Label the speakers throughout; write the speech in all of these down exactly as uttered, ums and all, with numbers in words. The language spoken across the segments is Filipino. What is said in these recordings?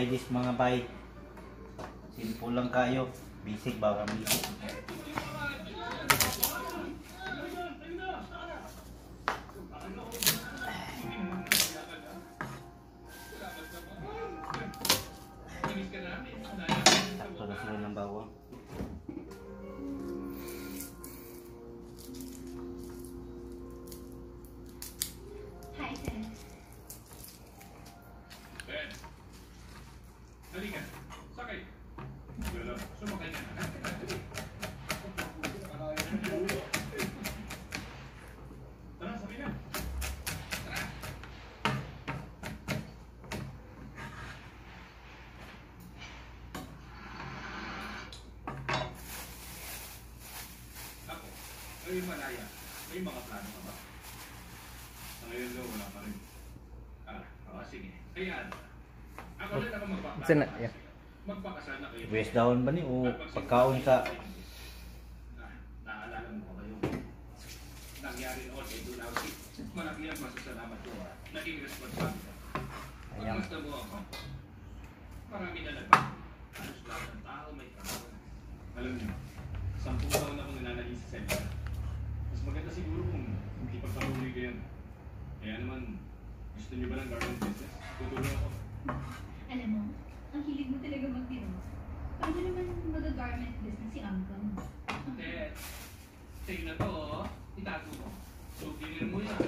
Speaker 1: try this mga bay. Simple lang kayo. Basic ba? Basic. Sakto na sila ng bawang.
Speaker 2: Hi, Ted.
Speaker 3: Ted! Halika! Sakay! Lolo, sumakay na. Tara, sakay na! Tara! Ako, ay malaya. May mga plano ka ba? Sa ngayon daw, wala pa rin. Ah, oh, sige. Ayan. Ako na ako magpapakasal.
Speaker 4: Sina, yeah.
Speaker 3: Magpakasal na kayo.
Speaker 1: West down ba ni o pagkaon sa
Speaker 3: Ah, naalala mo ko kayo. Nangyari noon kay Dunawsi. Malaki ang masasalamat ko ha. Naging responsable ka.
Speaker 1: Ayan.
Speaker 3: Pagmasta mo ako. Marami na nagpa. Halos lahat ng tao may trabaho. Alam niyo, sampung taon akong nananalig sa sentro. Mas maganda siguro kung hindi pagpatuloy ko yan. Kaya naman, gusto niyo ba ng garment business? Tutulong ako.
Speaker 2: Alam mo, ang hilig mo talaga magtiro. Paano naman mag-garment business si Uncle mo?
Speaker 3: Ted, sa'yo na to, oh. Itago mo. So, clear mo yan.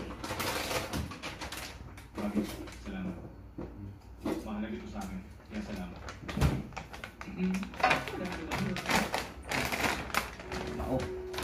Speaker 3: Maraming salamat. Mahalaga ito sa akin. Kaya salamat.
Speaker 1: mao.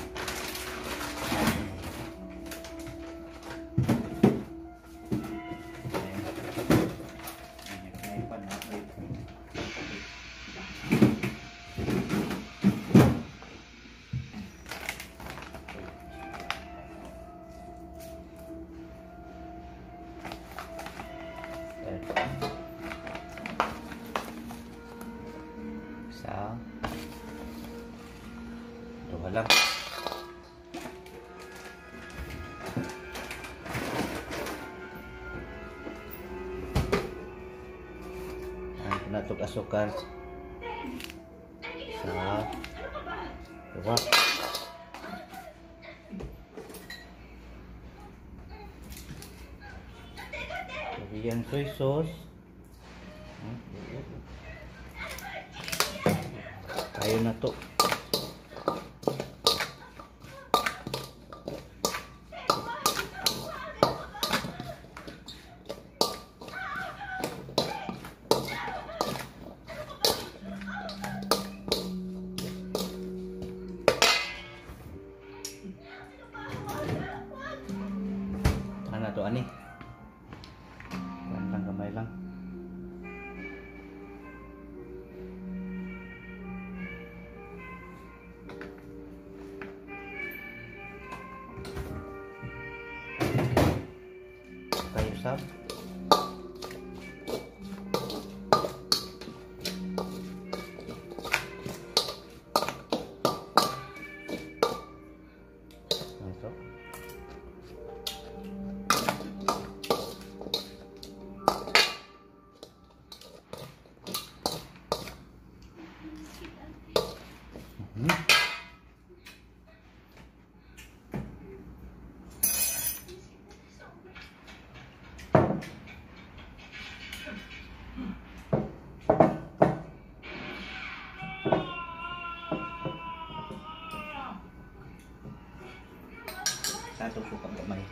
Speaker 1: Isa. Dua lang. Ang pinatok asukal. Isa. Dua. Lagyan soy sauce. Kayo na to. Ano to ani? Lang kamay lang. Kayo sab. Ito. Hmm. Satu suka kamay.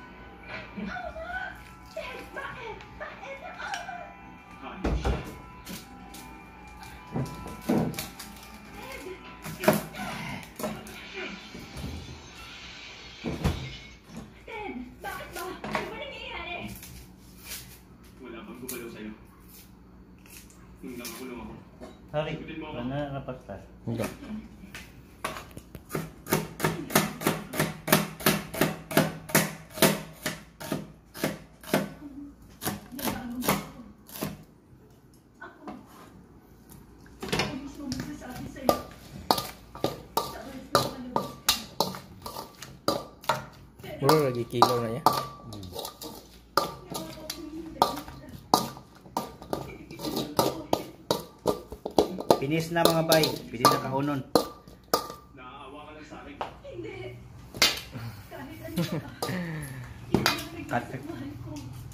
Speaker 2: Ted, bakit ba? Ano ba nangyayari?
Speaker 3: Wala bang gumalaw sa'yo? Nung nakakulong ako.
Speaker 1: Sorry. Ano na pastas?
Speaker 4: Hindi.
Speaker 2: Nagbago mo ako. Ako. Ako mismo magsasabi sa'yo. Sa oras na malabas ka. Pero,
Speaker 4: Bro, lagi kilo na niya.
Speaker 1: Hmm.
Speaker 2: nakakapunin ka.
Speaker 1: Finish na mga bay. Pwede na kahunon.
Speaker 3: Naaawa ka lang sa akin.
Speaker 2: Hindi. Kahit ano pa. Hindi mo
Speaker 1: Cut.
Speaker 2: nagmamahal ko.